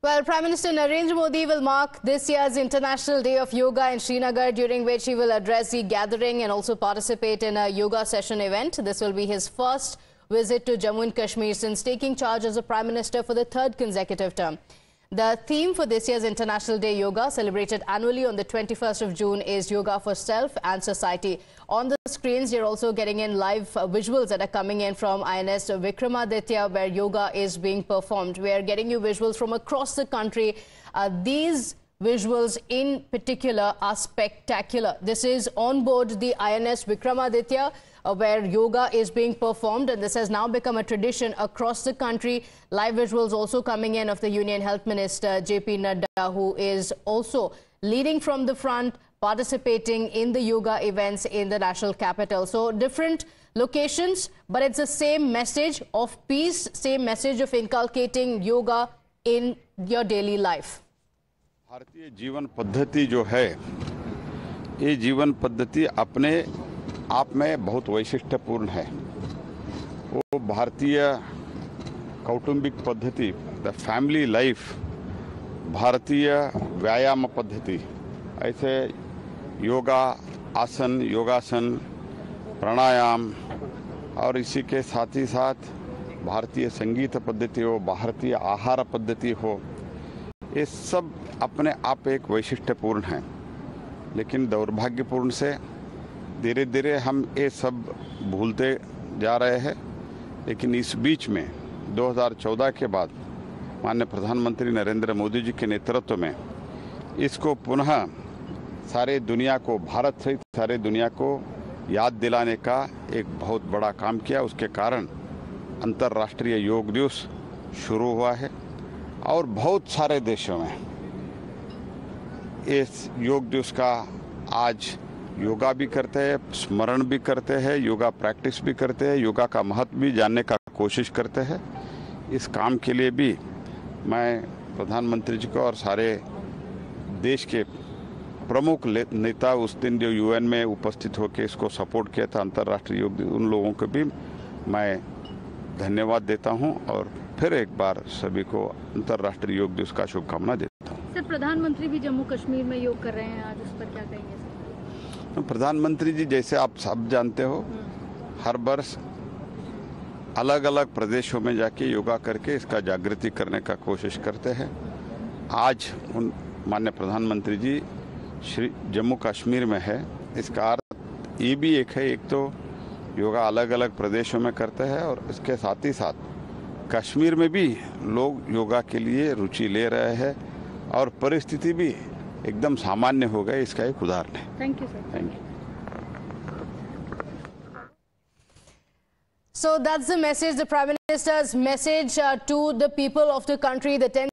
Well, Prime Minister Narendra Modi will mark this year's International Day of Yoga in Srinagar, during which he will address the gathering and also participate in a yoga session event. This will be his first visit to Jammu and Kashmir since taking charge as a Prime Minister for the third consecutive term. The theme for this year's International Day Yoga, celebrated annually on the 21st of June, is Yoga for Self and Society. On the screens, you're also getting in live visuals that are coming in from INS Vikramaditya, where yoga is being performed. We are getting you visuals from across the country. These visuals in particular are spectacular. This is on board the INS Vikramaditya, where yoga is being performed, and this has now become a tradition across the country. Live visuals also coming in of the Union Health Minister JP Nadda, who is also leading from the front, participating in the yoga events in the national capital. So different locations, but it's the same message of peace, same message of inculcating yoga in your daily life. Bharatiya Jeevan पद्धति जो है, ये जीवन पद्धति अपने आप में बहुत वैशिष्ट्यपूर्ण है। वो भारतीय कौटुंबिक पद्धति, द फैमिली लाइफ, भारतीय व्यायाम पद्धति, ऐसे योगा आसन, योगासन, प्राणायाम और इसी के साथ ही साथ भारतीय संगीत पद्धति हो, भारतीय आहार पद्धति हो, ये सब अपने आप एक वैशिष्ट्यपूर्ण हैं। लेकिन दुर्भाग्यपूर्ण से धीरे धीरे हम ये सब भूलते जा रहे हैं। लेकिन इस बीच में 2014 के बाद माननीय प्रधानमंत्री नरेंद्र मोदी जी के नेतृत्व में इसको पुनः सारे दुनिया को, भारत सहित सारे दुनिया को याद दिलाने का एक बहुत बड़ा काम किया। उसके कारण अंतर्राष्ट्रीय योग दिवस शुरू हुआ है और बहुत सारे देशों में इस योग दिवस का आज योगा भी करते हैं, स्मरण भी करते हैं, योगा प्रैक्टिस भी करते हैं, योगा का महत्व भी जानने का कोशिश करते हैं। इस काम के लिए भी मैं प्रधानमंत्री जी को और सारे देश के प्रमुख नेता उस दिन जो यूएन में उपस्थित होकर इसको सपोर्ट किया था, अंतर्राष्ट्रीय योग, उन लोगों को भी मैं धन्यवाद देता हूं और फिर एक बार सभी को अंतर्राष्ट्रीय योग दिवस का शुभकामना देता हूं। सर, प्रधानमंत्री भी जम्मू कश्मीर में योग कर रहे हैं आज, उस पर क्या कहेंगे? प्रधानमंत्री जी, जैसे आप सब जानते हो, हर वर्ष अलग अलग प्रदेशों में जाके योगा करके इसका जागृति करने का कोशिश करते हैं। आज उन माननीय प्रधानमंत्री जी श्री जम्मू कश्मीर में है। इसका अर्थ ये भी एक है, एक तो योगा अलग अलग प्रदेशों में करते हैं और इसके साथ ही साथ कश्मीर में भी लोग योगा के लिए रुचि ले रहे हैं और परिस्थिति भी एकदम सामान्य हो गए। इसका एक उदाहरण है। Thank you sir. Thank you. So that's the message, the Prime Minister's message to the people of the country. The 10th